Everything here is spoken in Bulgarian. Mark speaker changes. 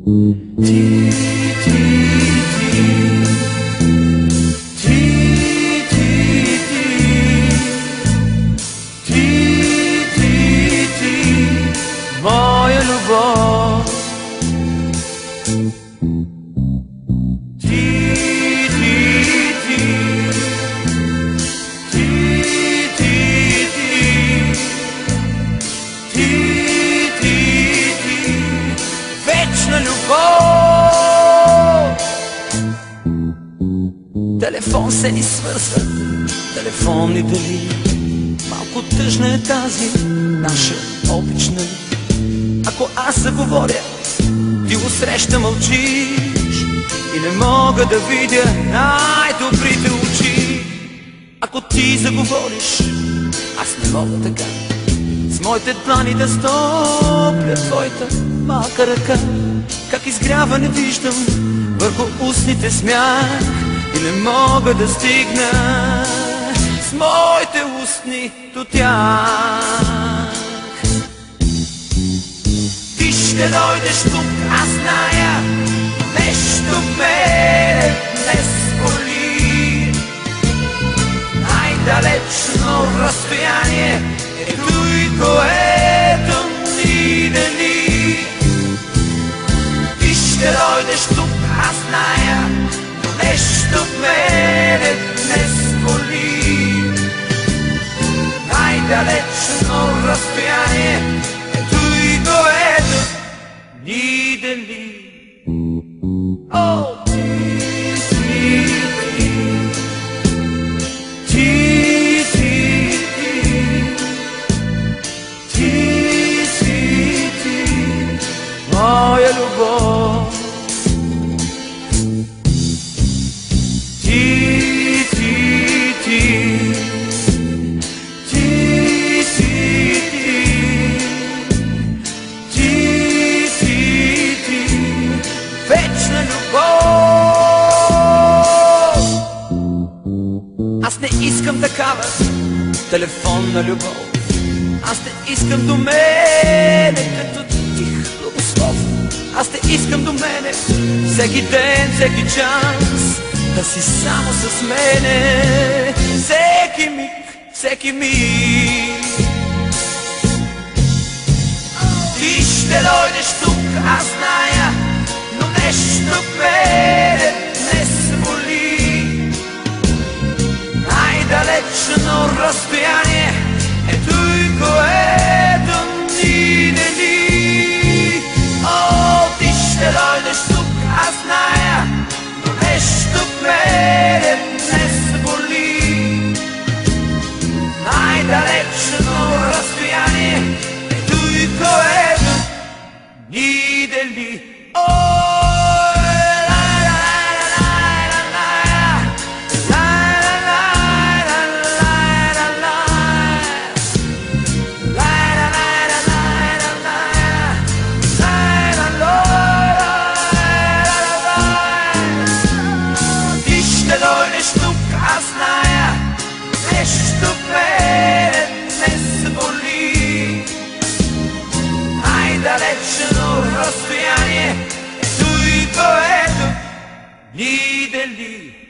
Speaker 1: Ti, ti, ti, ti, ti, ti, ti, moja любов. Ti, ti, ti, ti, ti, ti, ti, ti, вечна любов. Телефон се ни свързва, телефонните ли, малко тъжна е тази наша обична. Ако аз заговоря, ти го среща мълчиш и не мога да видя най-добрите очи. Ако ти заговориш, аз не мога така с моите длани да стопля твоята малка ръка. Как изгрява не виждам върху устните смях и не мога да стигна с моите устни до тях. Ти ще дойдеш тук, аз зная, нещо в мене днес боли. Най-далечно разстояние е той, което ни дели. Ти ще дойдеш тук, аз зная, но нещо в мене днес боли. Най-далечно разстояние е той, което ни дели. Oh, ti, ti, ti, ti, ti, ti, moja любов. Ti, ti, ti, ti, ti, ti, ti, ti, вечна любов. Аз не искам такава телефонна любов. Аз не искам до мене като тих благослов. Аз не искам до мене всеки ден, всеки час да си само с мене. Всеки миг, всеки миг. Ти ще дойдеш тук, аз зная, но нещо в мене днес боли. Най-далечно разстояние е той, което ни дели. О, ти ще дойдеш тук, аз зная, но нещо в мене днес боли. Най-далечно разстояние е той, което ни дели. Ти ще дойдеш тук, аз зная, нещо в мене днес боли. Най-далечно разстояние е той, което ни дели.